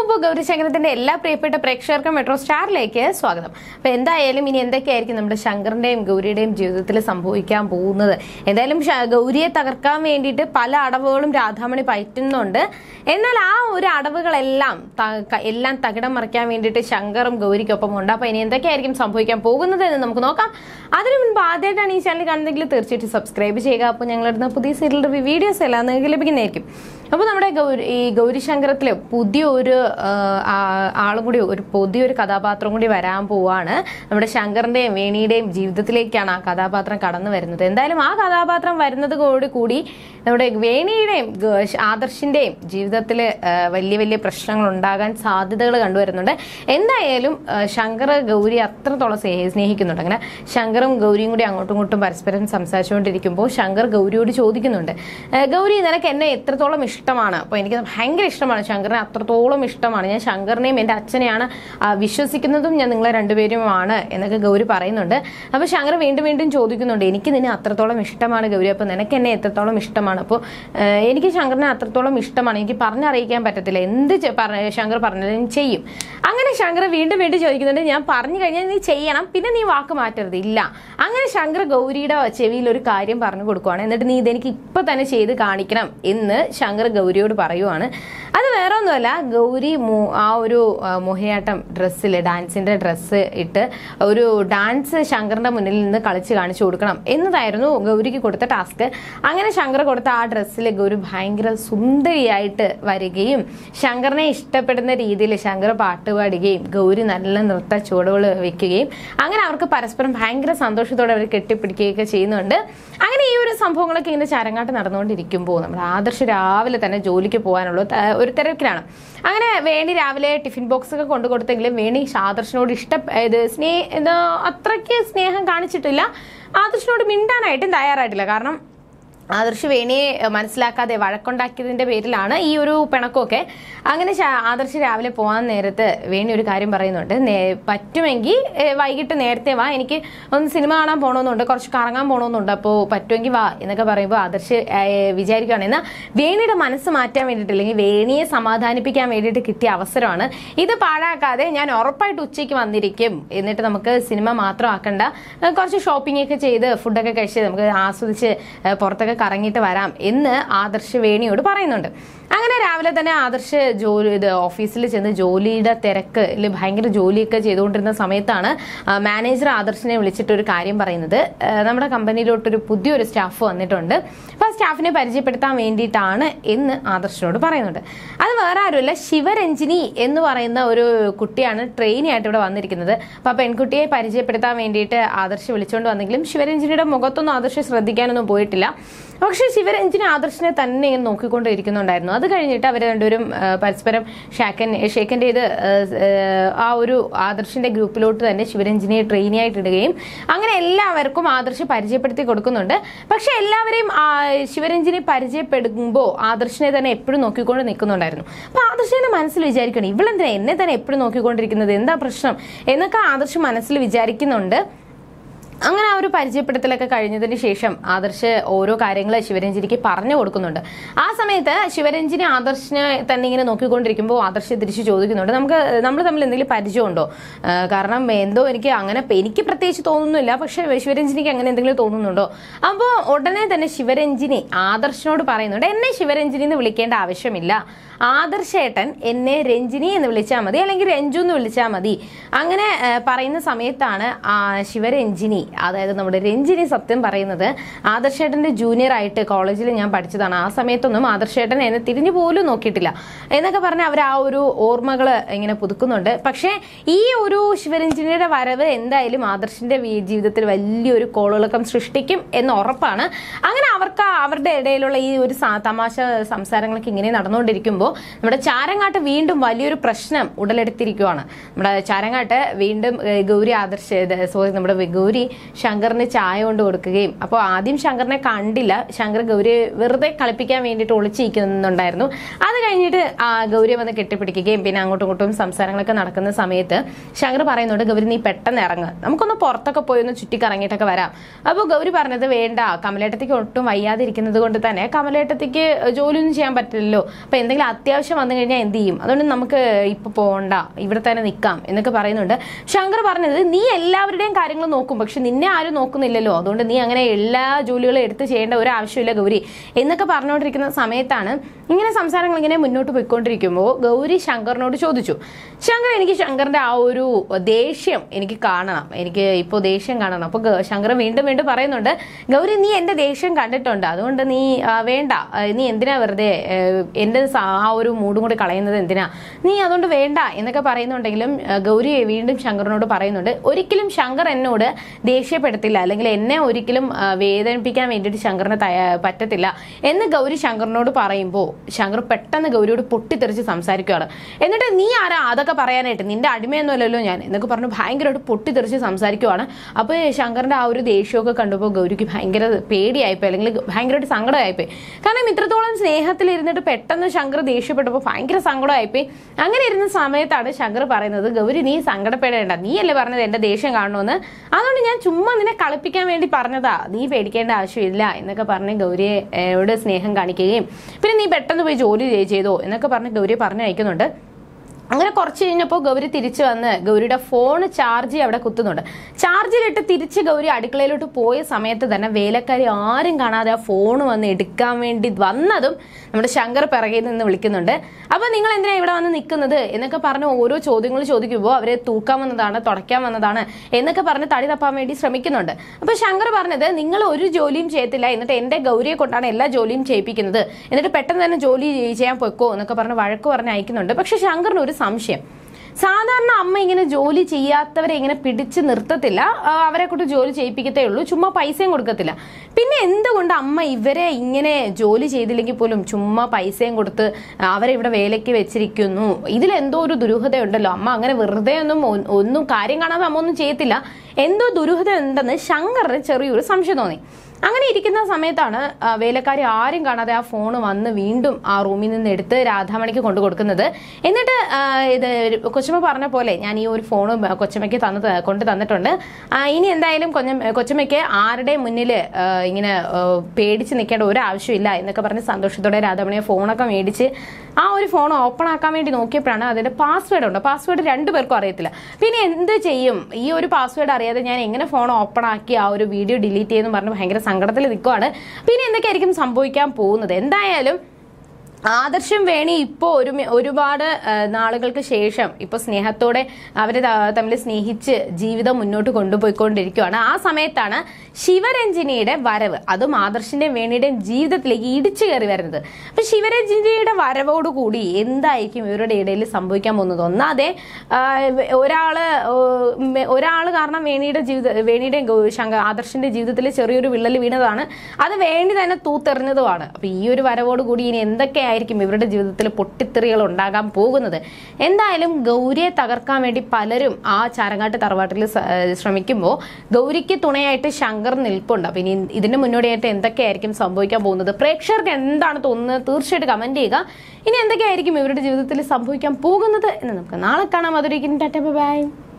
അപ്പോൾ ഗൗരിശങ്കരത്തിന്റെ എല്ലാ പ്രിയപ്പെട്ട പ്രേക്ഷകർക്കും മെട്രോ സ്റ്റാറിലേക്ക് സ്വാഗതം. അപ്പോൾ എന്തായാലും ഇനി എന്തൊക്കെയായിരിക്കും നമ്മുടെ ശങ്കറിന്റെയും ഗൗരിയുടെയും ജീവിതത്തിൽ സംഭവിക്കാൻ പോകുന്നത്? എന്തായാലും ഗൗരിയെ തകർക്കാൻ വേണ്ടിയിട്ട് പല അടവുകളും രാധാമണി പയറ്റുന്നുണ്ട്. എന്നാൽ ആ ഒരു അടവുകളെല്ലാം തകിടം മറിക്കാൻ വേണ്ടിയിട്ട് ശങ്കറും ഗൗരിക്കൊപ്പം ഉണ്ട്. അപ്പോൾ ഇനി എന്തൊക്കെയായിരിക്കും സംഭവിക്കാൻ പോകുന്നത് എന്ന് നമുക്ക് നോക്കാം. അതിനു മുൻപ് ആദ്യമായിട്ടാണ് ഈ ചാനൽ കാണുന്നതെങ്കിൽ തീർച്ചയായിട്ടും സബ്സ്ക്രൈബ് ചെയ്യുക. അപ്പോൾ ഞങ്ങളിടുന്ന പുതിയ സീരിയൽ റിവ്യൂ വീഡിയോസ് എല്ലാം നിങ്ങൾക്ക് ലഭിക്കുന്നതായിരിക്കും. അപ്പോൾ നമ്മുടെ ഗൗരിശങ്കരത്തിൽ പുതിയൊരു ആളും കൂടി, പുതിയൊരു കഥാപാത്രം കൂടി വരാൻ പോവാണ്. നമ്മുടെ ശങ്കറിന്റെയും വേണിയുടെയും ജീവിതത്തിലേക്കാണ് ആ കഥാപാത്രം കടന്നു വരുന്നത്. എന്തായാലും ആ കഥാപാത്രം വരുന്നതോടുകൂടി നമ്മുടെ വേണിയുടെയും ആദർശിന്റെയും ജീവിതത്തിൽ വലിയ വലിയ പ്രശ്നങ്ങൾ ഉണ്ടാകാൻ സാധ്യതകൾ കണ്ടുവരുന്നുണ്ട്. എന്തായാലും ശങ്കർ ഗൗരി അത്രത്തോളം സ്നേഹിക്കുന്നുണ്ട്. അങ്ങനെ ശങ്കറും ഗൗരിയും കൂടി അങ്ങോട്ടും ഇങ്ങോട്ടും പരസ്പരം സംസാരിച്ചുകൊണ്ടിരിക്കുമ്പോൾ ശങ്കർ ഗൗരിയോട് ചോദിക്കുന്നുണ്ട്, ഗൗരി നിനക്ക് എന്നെ എത്രത്തോളം ഇഷ്ടമാണ്? അപ്പോൾ എനിക്ക് ഭയങ്കര ഇഷ്ടമാണ്, ശങ്കറിനെ അത്രത്തോളം ഇഷ്ടമാണ്, ഞാൻ ശങ്കറിനെയും എൻ്റെ അച്ഛനെയാണ് വിശ്വസിക്കുന്നതും, ഞാൻ നിങ്ങളെ രണ്ടുപേരുമാണ് എന്നൊക്കെ ഗൗരി പറയുന്നുണ്ട്. അപ്പോൾ ശങ്കർ വീണ്ടും വീണ്ടും ചോദിക്കുന്നുണ്ട്, എനിക്ക് നിന്നെ അത്രത്തോളം ഇഷ്ടമാണ് ഗൗരി, അപ്പോൾ നിനക്ക് എന്നെ എത്രത്തോളം ഇഷ്ടമാണ്? അപ്പോൾ എനിക്ക് ശങ്കറിനെ അത്രത്തോളം ഇഷ്ടമാണ്, എനിക്ക് പറഞ്ഞറിയിക്കാൻ പറ്റത്തില്ല, എന്ത് ശങ്കർ പറഞ്ഞാലും ചെയ്യും. അങ്ങനെ ശങ്കർ വീണ്ടും വീണ്ടും ചോദിക്കുന്നുണ്ട്, ഞാൻ പറഞ്ഞു കഴിഞ്ഞാൽ നീ ചെയ്യണം, പിന്നെ നീ വാക്ക് മാറ്റരുത്. ഇല്ല. അങ്ങനെ ശങ്കർ ഗൗരിയുടെ ചെവിയിൽ ഒരു കാര്യം പറഞ്ഞു കൊടുക്കുവാണ്. എന്നിട്ട് നീ ഇതെനിക്ക് ഇപ്പൊ തന്നെ ചെയ്ത് കാണിക്കണം എന്ന് ശങ്കർ ഗൗരിയോട് പറയുവാണ്. അത് വേറെ ഒന്നുമല്ല, ഗൗരി ആ ഒരു മോഹിനിയാട്ടം ഡ്രസ്സിൽ, ഡാൻസിന്റെ ഡ്രസ്സ് ഇട്ട് ഒരു ഡാൻസ് ശങ്കറിന്റെ മുന്നിൽ നിന്ന് കളിച്ച് കാണിച്ചു കൊടുക്കണം എന്നതായിരുന്നു ഗൗരിക്ക് കൊടുത്ത ടാസ്ക്. അങ്ങനെ ശങ്കർ കൊടുത്ത ആ ഡ്രസ്സിൽ ഗൗരി ഭയങ്കര സുന്ദരിയായിട്ട് വരികയും ശങ്കറിനെ ഇഷ്ടപ്പെടുന്ന രീതിയിൽ ശങ്കർ പാട്ട് പാടുകയും ഗൗരി നല്ല നൃത്ത ചുവടുകൾ വെക്കുകയും അങ്ങനെ അവർക്ക് പരസ്പരം ഭയങ്കര സന്തോഷത്തോടെ അവർ കെട്ടിപ്പിടിക്കുകയൊക്കെ ചെയ്യുന്നുണ്ട്. അങ്ങനെ ഈ ഒരു സംഭവങ്ങളൊക്കെ ഇങ്ങനെ ചരങ്ങാട്ട് നടന്നുകൊണ്ടിരിക്കുമ്പോൾ നമ്മുടെ ആദർശ് രാവിലെ തന്നെ ജോലിക്ക് പോകാനുള്ള ഒരു തിരക്കിലാണ്. അങ്ങനെ വേണി രാവിലെ ടിഫിൻ ബോക്സ് ഒക്കെ കൊണ്ടു കൊടുത്തെങ്കിലും വേണി ആദർശിനോട് അത്രയ്ക്ക് സ്നേഹം കാണിച്ചിട്ടില്ല, ആദർശിനോട് മിണ്ടാനായിട്ടും തയ്യാറായിട്ടില്ല. കാരണം ആദർശ് വേണിയെ മനസ്സിലാക്കാതെ വഴക്കുണ്ടാക്കിയതിന്റെ പേരിലാണ് ഈ ഒരു പിണക്കമൊക്കെ. അങ്ങനെ ആദർശ് രാവിലെ പോകാൻ നേരത്ത് വേണി ഒരു കാര്യം പറയുന്നുണ്ട്, പറ്റുമെങ്കിൽ വൈകിട്ട് നേരത്തെ വാ, എനിക്ക് ഒന്ന് സിനിമ കാണാൻ പോകണമെന്നുണ്ട്, കുറച്ച് കറങ്ങാൻ പോകണമെന്നുണ്ട്, അപ്പോൾ പറ്റുമെങ്കിൽ വാ എന്നൊക്കെ പറയുമ്പോൾ ആദർശ് വിചാരിക്കുകയാണ്, എന്നാൽ വേണിയുടെ മനസ്സ് മാറ്റാൻ വേണ്ടിയിട്ട്, അല്ലെങ്കിൽ വേണിയെ സമാധാനിപ്പിക്കാൻ വേണ്ടിയിട്ട് കിട്ടിയ അവസരമാണ് ഇത്, പാഴാക്കാതെ ഞാൻ ഉറപ്പായിട്ട് ഉച്ചയ്ക്ക് വന്നിരിക്കും, എന്നിട്ട് നമുക്ക് സിനിമ മാത്രം ആക്കണ്ട, കുറച്ച് ഷോപ്പിംഗ് ഒക്കെ ചെയ്ത് ഫുഡൊക്കെ കഴിച്ച് നമുക്ക് ആസ്വദിച്ച് പുറത്തൊക്കെ കറങ്ങിയിട്ട് വരാം എന്ന് ആദർശ് വേണിയോട് പറയുന്നുണ്ട്. അങ്ങനെ രാവിലെ തന്നെ ആദർശ് ഓഫീസിൽ ചെന്ന് ജോലിയുടെ തിരക്കിൽ ഭയങ്കര ജോലിയൊക്കെ ചെയ്തുകൊണ്ടിരുന്ന സമയത്താണ് മാനേജർ ആദർശിനെ വിളിച്ചിട്ട് ഒരു കാര്യം പറയുന്നത്, നമ്മുടെ കമ്പനിയിലോട്ടൊരു പുതിയൊരു സ്റ്റാഫ് വന്നിട്ടുണ്ട്, അപ്പോൾ ആ സ്റ്റാഫിനെ പരിചയപ്പെടുത്താൻ വേണ്ടിയിട്ടാണ് എന്ന് ആദർശിനോട് പറയുന്നുണ്ട്. അത് വേറെ ആരുമല്ല, ശിവരഞ്ജിനി എന്ന് പറയുന്ന ഒരു കുട്ടിയാണ് ട്രെയിനി ആയിട്ട് ഇവിടെ വന്നിരിക്കുന്നത്. അപ്പോൾ ആ പെൺകുട്ടിയെ പരിചയപ്പെടുത്താൻ വേണ്ടിയിട്ട് ആദർശ് വിളിച്ചുകൊണ്ട് വന്നെങ്കിലും ശിവരഞ്ജിനിയുടെ മുഖത്തൊന്നും ആദർശ് ശ്രദ്ധിക്കാനൊന്നും പോയിട്ടില്ല. പക്ഷെ ശിവരഞ്ജിനി ആദർശിനെ തന്നെ ഇങ്ങനെ നോക്കിക്കൊണ്ടിരിക്കുന്നുണ്ടായിരുന്നു. അത് കഴിഞ്ഞിട്ട് അവർ രണ്ടുപേരും പരസ്പരം ഷേക്കൻ ചെയ്ത് ആ ഒരു ആദർശിന്റെ ഗ്രൂപ്പിലോട്ട് തന്നെ ശിവരഞ്ജിനിയെ ട്രെയിനിയായിട്ട് ഇടുകയും അങ്ങനെ എല്ലാവർക്കും ആദർശ് പരിചയപ്പെടുത്തി കൊടുക്കുന്നുണ്ട്. പക്ഷെ എല്ലാവരെയും ശിവരഞ്ജിനി പരിചയപ്പെടുമ്പോൾ ആദർശിനെ തന്നെ എപ്പോഴും നോക്കിക്കൊണ്ട് നിൽക്കുന്നുണ്ടായിരുന്നു. അപ്പൊ ആദർശിന്റെ മനസ്സിൽ വിചാരിക്കണം, ഇവളെന്തിനാ എന്നെ തന്നെ എപ്പോഴും നോക്കിക്കൊണ്ടിരിക്കുന്നത്, എന്താ പ്രശ്നം എന്നൊക്കെ ആദർശ് മനസ്സിൽ വിചാരിക്കുന്നുണ്ട്. അങ്ങനെ ആ ഒരു പരിചയപ്പെടുത്തലൊക്കെ കഴിഞ്ഞതിന് ശേഷം ആദർശ് ഓരോ കാര്യങ്ങൾ ശിവരഞ്ജിനിക്ക് പറഞ്ഞു കൊടുക്കുന്നുണ്ട്. ആ സമയത്ത് ശിവരഞ്ജിനി ആദർശിനെ തന്നെ ഇങ്ങനെ നോക്കിക്കൊണ്ടിരിക്കുമ്പോൾ ആദർശ് തിരിച്ച് ചോദിക്കുന്നുണ്ട്, നമ്മൾ തമ്മിൽ എന്തെങ്കിലും പരിചയമുണ്ടോ? കാരണം എന്തോ എനിക്ക് പ്രത്യേകിച്ച് തോന്നുന്നില്ല, പക്ഷെ ശിവരഞ്ജിനിക്ക് അങ്ങനെ എന്തെങ്കിലും തോന്നുന്നുണ്ടോ? അപ്പോൾ ഉടനെ തന്നെ ശിവരഞ്ജിനി ആദർശിനോട് പറയുന്നുണ്ട്, എന്നെ ശിവരഞ്ജിനി എന്ന് വിളിക്കേണ്ട ആവശ്യമില്ല, ആദർശേട്ടൻ എന്നെ രഞ്ജിനി എന്ന് വിളിച്ചാൽ മതി, അല്ലെങ്കിൽ രഞ്ജു എന്ന് വിളിച്ചാൽ മതി. അങ്ങനെ പറയുന്ന സമയത്താണ് ശിവരഞ്ജിനി, അതായത് നമ്മുടെ രഞ്ജിനി സത്യം പറയുന്നത്, ആദർശേട്ടന്റെ ജൂനിയർ ആയിട്ട് കോളേജിൽ ഞാൻ പഠിച്ചതാണ്, ആ സമയത്തൊന്നും ആദർശേട്ടൻ എന്നെ തിരിഞ്ഞു പോലും നോക്കിയിട്ടില്ല എന്നൊക്കെ പറഞ്ഞ് അവർ ആ ഒരു ഓർമ്മകൾ ഇങ്ങനെ പുതുക്കുന്നുണ്ട്. പക്ഷേ ഈ ഒരു ശിവരഞ്ജിനിയുടെ വരവ് എന്തായാലും ആദർശിന്റെ ജീവിതത്തിൽ വലിയൊരു കോളിളക്കം സൃഷ്ടിക്കും എന്ന് ഉറപ്പാണ്. അങ്ങനെ അവരുടെ ഇടയിലുള്ള ഈ ഒരു തമാശ സംസാരങ്ങളൊക്കെ ഇങ്ങനെ നടന്നുകൊണ്ടിരിക്കുമ്പോൾ നമ്മുടെ ചാരങ്ങാട്ട് വീണ്ടും വലിയൊരു പ്രശ്നം ഉടലെടുത്തിരിക്കുകയാണ്. നമ്മുടെ ചാരങ്ങാട്ട് വീണ്ടും നമ്മുടെ ഗൗരി ശങ്കറിന് ചായ കൊണ്ട് കൊടുക്കുകയും, അപ്പോൾ ആദ്യം ശങ്കറിനെ കണ്ടില്ല, ശങ്കർ ഗൗരിയെ വെറുതെ കളിപ്പിക്കാൻ വേണ്ടിയിട്ട് ഒളിച്ചിരിക്കുന്നുണ്ടായിരുന്നു. അത് കഴിഞ്ഞിട്ട് ഗൗരിയെ വന്ന് കെട്ടിപ്പിടിക്കുകയും പിന്നെ അങ്ങോട്ടും ഇങ്ങോട്ടും സംസാരങ്ങളൊക്കെ നടക്കുന്ന സമയത്ത് ശങ്കർ പറയുന്നുണ്ട്, ഗൗരി നീ പെട്ടെന്ന് ഇറങ്ങ്, നമുക്കൊന്ന് പുറത്തൊക്കെ പോയി ഒന്ന് ചുറ്റിക്കറങ്ങിയിട്ടൊക്കെ വരാം. അപ്പോൾ ഗൗരി പറഞ്ഞത്, വേണ്ട, കമലേട്ടത്തിക്ക് ഒട്ടും വയ്യാതിരിക്കുന്നത് കൊണ്ട് തന്നെ കമലേട്ടത്തിക്ക് ജോലിയൊന്നും ചെയ്യാൻ പറ്റില്ലല്ലോ, അപ്പൊ എന്തെങ്കിലും അത്യാവശ്യം വന്നു കഴിഞ്ഞാൽ എന്ത് ചെയ്യും, അതുകൊണ്ട് നമുക്ക് ഇപ്പൊ പോകണ്ട, ഇവിടെ തന്നെ നിൽക്കാം എന്നൊക്കെ പറയുന്നുണ്ട്. ശങ്കർ പറഞ്ഞത് നീ എല്ലാവരുടെയും കാര്യങ്ങൾ നോക്കും, പക്ഷെ നിന്നെ ആരും നോക്കുന്നില്ലല്ലോ, അതുകൊണ്ട് നീ അങ്ങനെ എല്ലാ ജോലികളും എടുത്ത് ചെയ്യേണ്ട ഒരു ആവശ്യമില്ല ഗൗരി എന്നൊക്കെ പറഞ്ഞുകൊണ്ടിരിക്കുന്ന സമയത്താണ് ഇങ്ങനെ സംസാരങ്ങൾ ഇങ്ങനെ മുന്നോട്ട് പോയിക്കൊണ്ടിരിക്കുമ്പോൾ ഗൗരി ശങ്കറിനോട് ചോദിച്ചു, ശങ്കർ എനിക്ക് ശങ്കറിന്റെ ആ ഒരു ദേഷ്യം എനിക്ക് കാണണം, എനിക്ക് ഇപ്പോൾ ദേഷ്യം കാണണം. അപ്പൊ ശങ്കർ വീണ്ടും വീണ്ടും പറയുന്നുണ്ട്, ഗൗരി നീ എന്റെ ദേഷ്യം കണ്ടിട്ടുണ്ട്, അതുകൊണ്ട് നീ വേണ്ട, നീ എന്തിനാ വെറുതെ എന്റെ ആ ഒരു മൂഡും കൂടി കളയുന്നത് എന്തിനാ, നീ അതുകൊണ്ട് വേണ്ട എന്നൊക്കെ പറയുന്നുണ്ടെങ്കിലും ഗൗരി വീണ്ടും ശങ്കറിനോട് പറയുന്നുണ്ട്, ഒരിക്കലും ശങ്കർ എന്നോട് ദേഷ്യപ്പെടുത്തില്ല, അല്ലെങ്കിൽ എന്നെ ഒരിക്കലും വേദനിപ്പിക്കാൻ വേണ്ടിയിട്ട് ശങ്കറിന് പറ്റത്തില്ല എന്ന് ഗൗരി ശങ്കറിനോട് പറയുമ്പോൾ ശങ്കർ പെട്ടെന്ന് ഗൗരിയോട് പൊട്ടിത്തെറിച്ച് സംസാരിക്കുകയാണ്. എന്നിട്ട് നീ ആരാ അതൊക്കെ പറയാനായിട്ട്, നിന്റെ അടിമയൊന്നുമല്ലല്ലോ ഞാൻ എന്നൊക്കെ പറഞ്ഞ് ഭയങ്കരമായിട്ട് പൊട്ടിത്തെറിച്ച് സംസാരിക്കുവാണ്. അപ്പോൾ ശങ്കറിന്റെ ആ ഒരു ദേഷ്യമൊക്കെ കണ്ടപ്പോൾ ഗൗരിക്ക് ഭയങ്കര പേടിയായിപ്പോയി, അല്ലെങ്കിൽ ഭയങ്കരമായിട്ട് സങ്കടമായിപ്പോയി. കാരണം ഇത്രത്തോളം സ്നേഹത്തിലിരുന്നിട്ട് പെട്ടെന്ന് ശങ്കർ ദേഷ്യപ്പെട്ടപ്പോൾ ഭയങ്കര സങ്കടമായിപ്പോയി. അങ്ങനെ ഇരുന്ന സമയത്താണ് ശങ്കർ പറയുന്നത്, ഗൗരി നീ സങ്കടപ്പെടേണ്ട, നീയല്ലേ പറഞ്ഞത് എന്റെ ദേഷ്യം കാണണമെന്ന്, അതുകൊണ്ട് ഞാൻ ചുമ്മാ നിന്നെ കളിപ്പിക്കാൻ വേണ്ടി പറഞ്ഞതാ, നീ പേടിക്കേണ്ട ആവശ്യമില്ല എന്നൊക്കെ പറഞ്ഞ് ഗൗരിയോട് സ്നേഹം കാണിക്കുകയും പിന്നെ നീ പെട്ടെന്ന് പോയി ജോലി ചെയ്തോ എന്നൊക്കെ പറഞ്ഞ് ഗൗരിയെ പറഞ്ഞയക്കുന്നുണ്ട്. അങ്ങനെ കുറച്ച് കഴിഞ്ഞപ്പോൾ ഗൗരി തിരിച്ചു വന്ന് ഗൗരിയുടെ ഫോൺ ചാർജ് അവിടെ കുത്തുന്നുണ്ട്. ചാർജിലിട്ട് തിരിച്ച് ഗൗരി അടുക്കളയിലോട്ട് പോയ സമയത്ത് തന്നെ വേലക്കാരി ആരും കാണാതെ ആ ഫോൺ വന്ന് എടുക്കാൻ വേണ്ടി വന്നതും നമ്മുടെ ശങ്കർ പിറകിൽ നിന്ന് വിളിക്കുന്നുണ്ട്. അപ്പൊ നിങ്ങൾ എന്തിനാ ഇവിടെ വന്ന് നിൽക്കുന്നത് എന്നൊക്കെ പറഞ്ഞ് ഓരോ ചോദ്യങ്ങൾ ചോദിക്കുമ്പോൾ അവരെ തൂക്കാൻ വന്നതാണ്, തുടയ്ക്കാൻ വന്നതാണ് എന്നൊക്കെ പറഞ്ഞ് തടി തപ്പാൻ വേണ്ടി ശ്രമിക്കുന്നുണ്ട്. അപ്പൊ ശങ്കർ പറഞ്ഞത്, നിങ്ങൾ ഒരു ജോലിയും ചെയ്യത്തില്ല, എന്നിട്ട് എന്റെ ഗൗരിയെ കൊണ്ടാണ് എല്ലാ ജോലിയും ചെയ്യിപ്പിക്കുന്നത്, എന്നിട്ട് പെട്ടെന്ന് തന്നെ ജോലി ചെയ്യാൻ പൊയ്ക്കോ എന്നൊക്കെ പറഞ്ഞ് വഴക്ക് പറഞ്ഞ് അയക്കുന്നുണ്ട്. പക്ഷെ ശങ്കറിന് ഒരു സംശയം, സാധാരണ അമ്മ ഇങ്ങനെ ജോലി ചെയ്യാത്തവരെ ഇങ്ങനെ പിടിച്ച് നിർത്തത്തില്ല, അവരെ കൊണ്ട് ജോലി ചെയ്യിപ്പിക്കത്തേ ഉള്ളൂ, ചുമ്മാ പൈസയും കൊടുക്കത്തില്ല. പിന്നെ എന്തുകൊണ്ട് അമ്മ ഇവരെ ഇങ്ങനെ ജോലി ചെയ്തില്ലെങ്കിൽ പോലും ചുമ്മാ പൈസയും കൊടുത്ത് അവരെ ഇവിടെ വേലയ്ക്ക് വെച്ചിരിക്കുന്നു? ഇതിലെന്തോ ഒരു ദുരൂഹതയുണ്ടല്ലോ, അമ്മ അങ്ങനെ വെറുതെ ഒന്നും കാര്യം കാണാതെ അമ്മ ഒന്നും ചെയ്യത്തില്ല, എന്തോ ദുരൂഹത ഉണ്ടെന്ന് ശങ്കറിന് ചെറിയൊരു സംശയം തോന്നി. അങ്ങനെ ഇരിക്കുന്ന സമയത്താണ് വേലക്കാരി ആരും കാണാതെ ആ ഫോൺ വന്ന് വീണ്ടും ആ റൂമിൽ നിന്ന് എടുത്ത് രാധാമണിക്ക് കൊണ്ടു കൊടുക്കുന്നത്. എന്നിട്ട് ഇത് കൊച്ചമ്മ പറഞ്ഞ പോലെ ഞാൻ ഈ ഒരു ഫോൺ കൊച്ചമ്മയ്ക്ക് കൊണ്ട് തന്നിട്ടുണ്ട്, ഇനി എന്തായാലും കൊച്ചമ്മയ്ക്ക് ആരുടെ മുന്നിൽ ഇങ്ങനെ പേടിച്ച് നിൽക്കേണ്ട ഒരു ആവശ്യമില്ല എന്നൊക്കെ പറഞ്ഞ് സന്തോഷത്തോടെ രാധാമണിയെ ഫോണൊക്കെ മേടിച്ച് ആ ഒരു ഫോൺ ഓപ്പൺ ആക്കാൻ വേണ്ടി നോക്കിയപ്പോഴാണ് അതിന്റെ പാസ്വേഡ് ഉണ്ട്, പാസ്വേഡ് രണ്ടുപേർക്കും അറിയത്തില്ല. പിന്നെ എന്ത് ചെയ്യും, ഈ ഒരു പാസ്വേഡ് അറിയാതെ ഞാൻ എങ്ങനെ ഫോൺ ഓപ്പൺ ആക്കി ആ ഒരു വീഡിയോ ഡിലീറ്റ് ചെയ്യുമെന്ന് പറഞ്ഞ് ഭയങ്കര സങ്കടത്തിൽ നിൽക്കുവാണ്. പിന്നെ എന്തൊക്കെയായിരിക്കും സംഭവിക്കാൻ പോകുന്നത്? എന്തായാലും ആദർശം വേണി ഇപ്പോൾ ഒരുപാട് നാളുകൾക്ക് ശേഷം ഇപ്പോൾ സ്നേഹത്തോടെ അവരെ തമ്മിൽ സ്നേഹിച്ച് ജീവിതം മുന്നോട്ട് കൊണ്ടുപോയിക്കൊണ്ടിരിക്കുകയാണ്. ആ സമയത്താണ് ശിവരഞ്ജിനിയുടെ വരവ്, അതും ആദർശിന്റെയും വേണിയുടെയും ജീവിതത്തിലേക്ക് ഇടിച്ചു കയറി വരുന്നത്. അപ്പൊ ശിവരഞ്ജിനിയുടെ വരവോടുകൂടി എന്തായിരിക്കും ഇവരുടെ ഇടയിൽ സംഭവിക്കാൻ പോകുന്നത്? ഒന്നാതെ ഒരാള് കാരണം വേണിയുടെയും ആദർശിന്റെ ജീവിതത്തിൽ ചെറിയൊരു വിള്ളൽ വീണതാണ്, അത് വേണി തന്നെ തൂത്തെറിഞ്ഞതുമാണ്. അപ്പൊ ഈ ഒരു വരവോടുകൂടി ഇനി എന്തൊക്കെയായിരിക്കും ഇവരുടെ ജീവിതത്തിൽ പൊട്ടിത്തെറികൾ ഉണ്ടാകാൻ പോകുന്നത്? എന്തായാലും ഗൗരിയെ തകർക്കാൻ വേണ്ടി പലരും ആ ചാരങ്ങാട്ട് തറവാട്ടിൽ ശ്രമിക്കുമ്പോൾ ഗൗരിക്ക് തുണയായിട്ട് ശങ്കർ നിൽപ്പുണ്ട്. അപ്പൊ ഇനി ഇതിന് മുന്നോടിയായിട്ട് എന്തൊക്കെയായിരിക്കും സംഭവിക്കാൻ പോകുന്നത്? പ്രേക്ഷകർക്ക് എന്താണ് തോന്നുന്നത്? തീർച്ചയായിട്ടും കമന്റ് ചെയ്യുക. ഇനി എന്തൊക്കെയായിരിക്കും ഇവരുടെ ജീവിതത്തിൽ സംഭവിക്കാൻ പോകുന്നത് എന്ന് നമുക്ക് നാളെ കാണാം. അതൊരിക്കലും ടാറ്റ ബൈ.